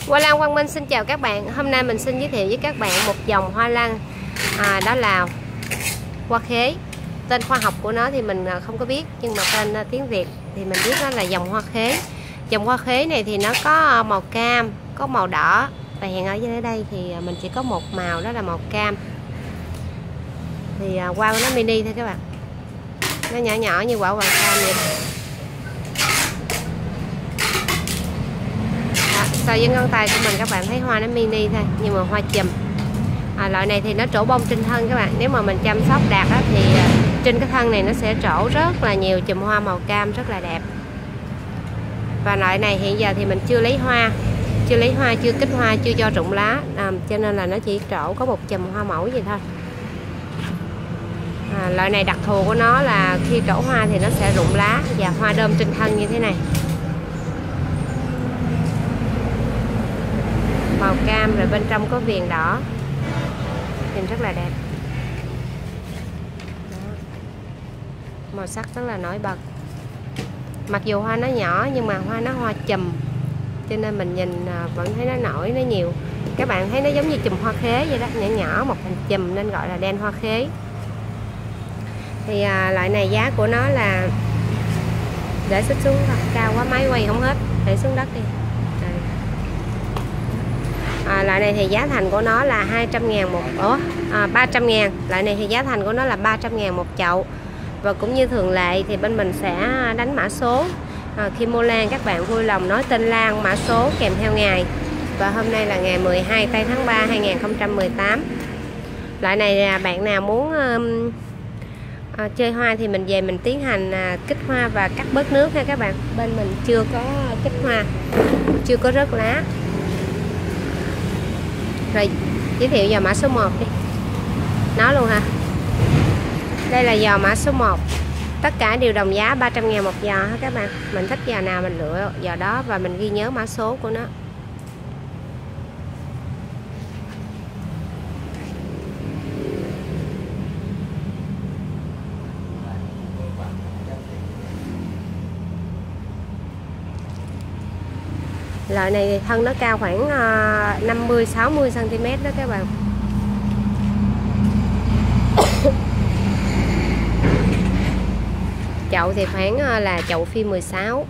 Hoa Lan Quang Minh xin chào các bạn. Hôm nay mình xin giới thiệu với các bạn một dòng hoa lan, đó là hoa khế. Tên khoa học của nó thì mình không có biết, nhưng mà tên tiếng Việt thì mình biết nó là dòng hoa khế. Dòng hoa khế này thì nó có màu cam, có màu đỏ, và hiện ở dưới đây thì mình chỉ có một màu, đó là màu cam. Thì hoa của nó mini thôi các bạn, nó nhỏ nhỏ như quả hoàng cam vậy. So với ngón tay của mình các bạn thấy hoa nó mini thôi, nhưng mà hoa chùm. Loại này thì nó trổ bông trên thân các bạn. Nếu mà mình chăm sóc đạt đó, thì trên cái thân này nó sẽ trổ rất là nhiều chùm hoa màu cam rất là đẹp. Và loại này hiện giờ thì mình chưa lấy hoa, chưa kích hoa, chưa cho rụng lá, cho nên là nó chỉ trổ có một chùm hoa mẫu vậy thôi. Loại này đặc thù của nó là khi trổ hoa thì nó sẽ rụng lá và hoa đơm trên thân như thế này, màu cam, rồi bên trong có viền đỏ, nhìn rất là đẹp. Đó. Màu sắc rất là nổi bật. Mặc dù hoa nó nhỏ nhưng mà hoa nó hoa chùm, cho nên mình nhìn vẫn thấy nó nổi, nó nhiều. Các bạn thấy nó giống như chùm hoa khế vậy đó, nhỏ nhỏ một thành chùm nên gọi là đen hoa khế. Thì loại này giá của nó là, để xích xuống thôi, cao quá máy quay không hết, để xuống đất đi. Loại này thì giá thành của nó là 200.000 một 300.000. Loại này thì giá thành của nó là 300.000 một chậu. Và cũng như thường lệ thì bên mình sẽ đánh mã số. Khi mua lan các bạn vui lòng nói tên lan, mã số kèm theo ngày. Và hôm nay là ngày 12 tây tháng 3 2018. Loại này bạn nào muốn chơi hoa thì mình về mình tiến hành kích hoa và cắt bớt nước ha các bạn. Bên mình chưa có kích hoa, chưa có rớt lá. Rồi giới thiệu giò mã số 1 đi. Nó luôn ha. Đây là giò mã số 1. Tất cả đều đồng giá 300.000 một giò ha các bạn. Mình thích giò nào mình lựa giò đó và mình ghi nhớ mã số của nó. Loại này thì thân nó cao khoảng 50-60 cm đó các bạn. Chậu thì khoảng là chậu phi 16.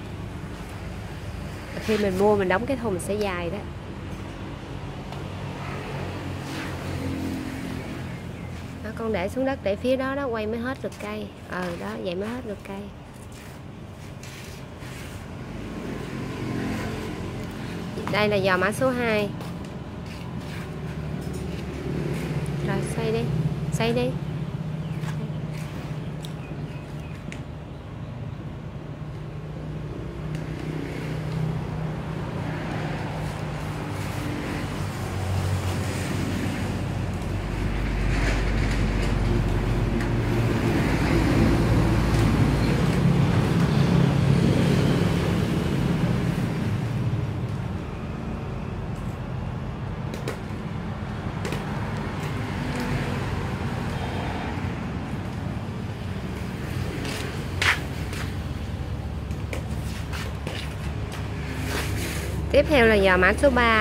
Khi mình mua mình đóng cái thùng sẽ dài đó. Đó, con để xuống đất để phía đó đó quay mới hết được cây. Đó vậy mới hết được cây. Đây là giò mã số 2. Rồi xoay đi, xoay đi. Tiếp theo là giò mã số 3.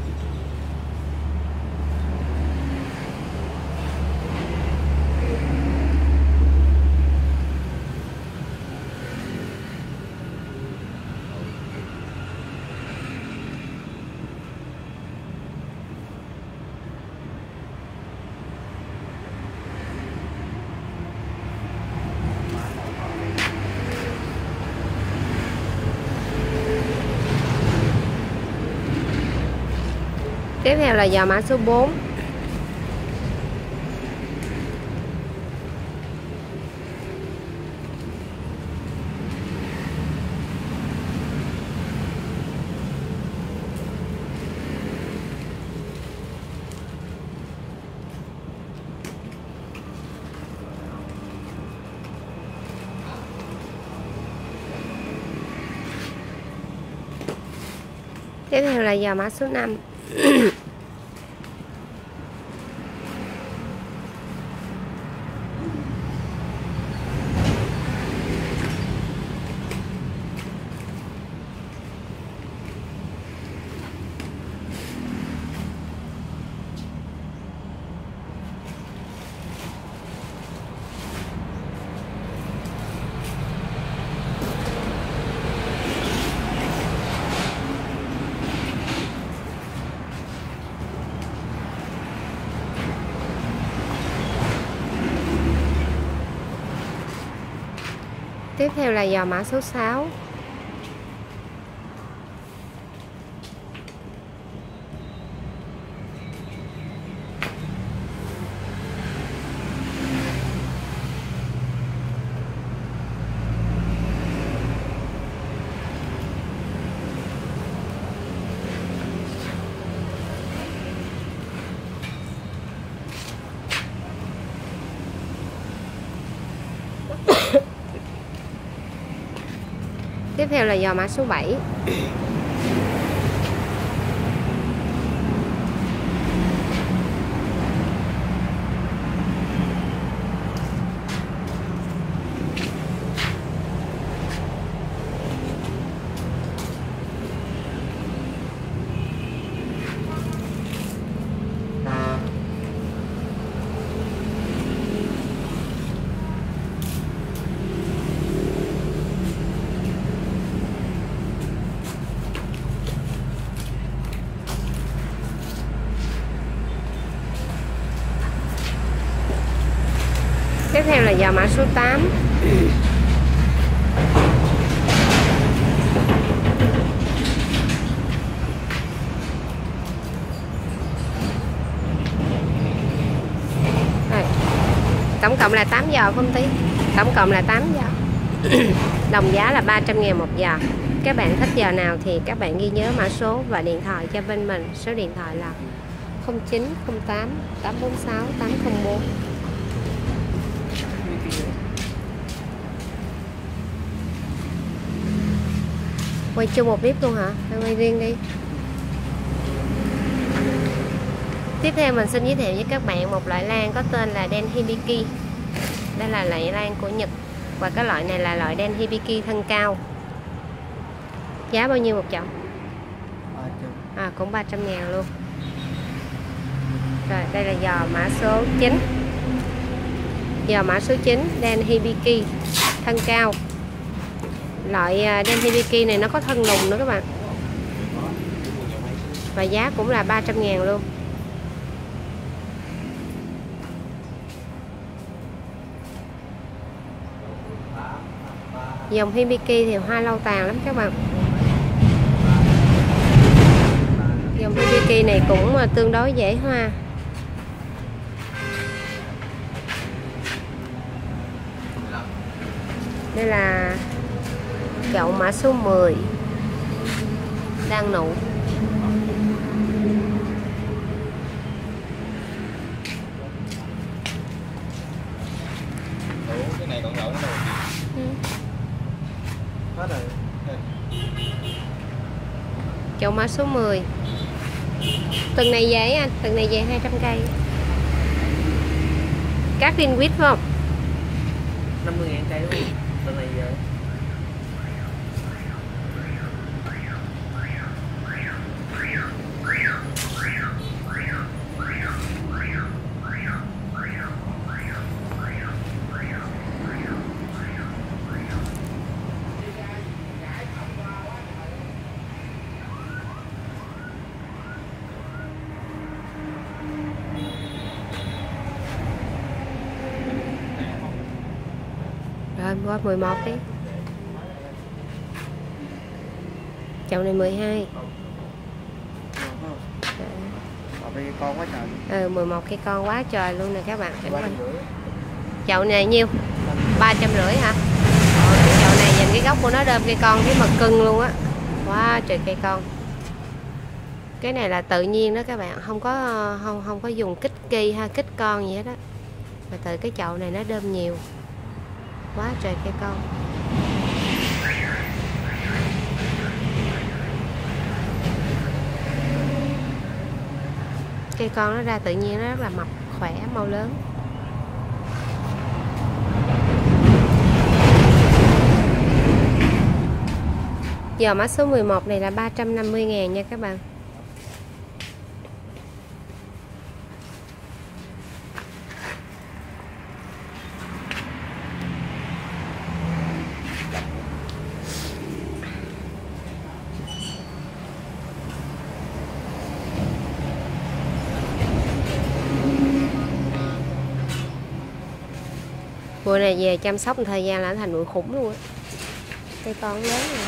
Tiếp theo là giò mã số 4. Tiếp theo là giò mã số 5. Tiếp theo là giò mã số 6. Tiếp theo là giò mã số 7. Tiếp theo là giò mã số 8. Đây. Tổng cộng là 8 giò không tí. Tổng cộng là 8 giò. Đồng giá là 300.000 một giò. Các bạn thích giò nào thì các bạn ghi nhớ mã số và điện thoại cho bên mình. Số điện thoại là 0908 846 804. Quay chung một clip luôn hả? Hay quay riêng đi. Tiếp theo mình xin giới thiệu với các bạn một loại lan có tên là Denhibiki. Đây là loại lan của Nhật. Và cái loại này là loại Denhibiki thân cao. Giá bao nhiêu một chậu? Cũng 300.000 luôn. Rồi đây là giò mã số 9. Giò mã số 9 Denhibiki thân cao. Loại Denhibiki này nó có thân lùn nữa các bạn. Và giá cũng là 300.000 luôn. Dòng Hibiki thì hoa lâu tàn lắm các bạn. Dòng Hibiki này cũng tương đối dễ hoa. Đây là chậu mã số 10 đang nụ. Cái này còn lậu nữa đâu. Hết rồi. Chậu mã số 10. Tuần này về anh, tuần này về 200 cây. Các viên quýt phải không? 50.000 cây đúng không? Tuần này về. Rồi gói 11 đi. Chậu này 12. Con quá trời. 11 cây con quá trời luôn nè các bạn. Chậu này nhiêu? 350 hả? Cái chậu này nhìn cái gốc của nó đơm cây con cái mà cưng luôn á. Quá trời cây con. Cái này là tự nhiên đó các bạn, không có dùng kích kỳ hay kích con gì hết đó. Mà từ cái chậu này nó đơm nhiều. Quá trời cây con. Cây con nó ra tự nhiên nó rất là mập, khỏe, mau lớn. Giò mã số 11 này là 350.000 nha các bạn. Bụi này về chăm sóc một thời gian là thành bụi khủng luôn á. Cây con lớn rồi.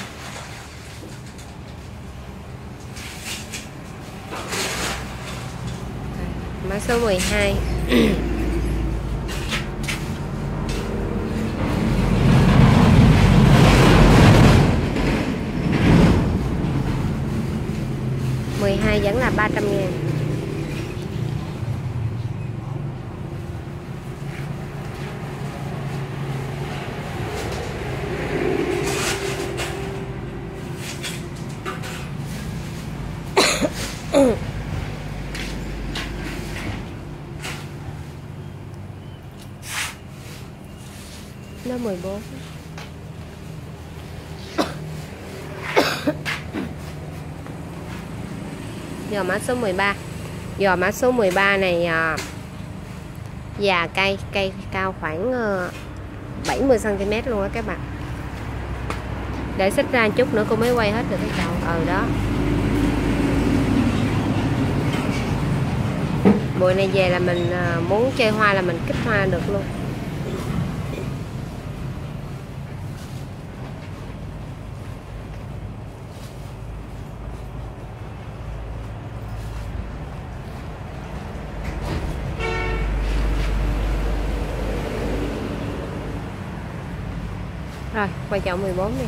Mã số 12. Vẫn là 300.000. Nó 14. Giò mã số 13. Giò mã số 13 này già cây cao khoảng 70 cm luôn á các bạn. Để xích ra một chút nữa cô mới quay hết được cái chậu. Đó. Bụi này về là mình muốn chơi hoa là mình kích hoa được luôn. Rồi, quay chậu 14 đi.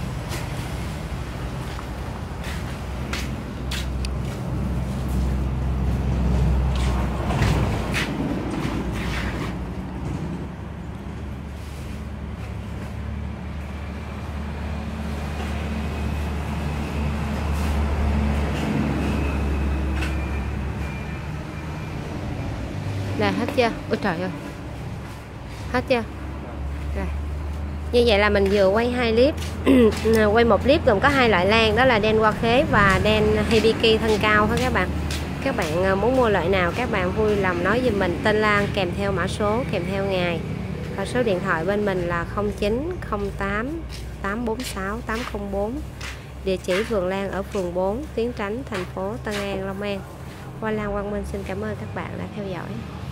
Là hết chưa? Ôi trời ơi. Hết chưa? Rồi. Như vậy là mình vừa quay 2 clip. Quay một clip gồm có 2 loại lan, đó là đen hoa khế và đen hibiki thân cao hết các bạn. Các bạn muốn mua loại nào các bạn vui lòng nói giùm mình tên lan kèm theo mã số, kèm theo ngày. Và số điện thoại bên mình là 0908 846 804. Địa chỉ vườn lan ở phường 4, Tiến Tránh, thành phố Tân An, Long An. Hoa Lan Quang Minh xin cảm ơn các bạn đã theo dõi.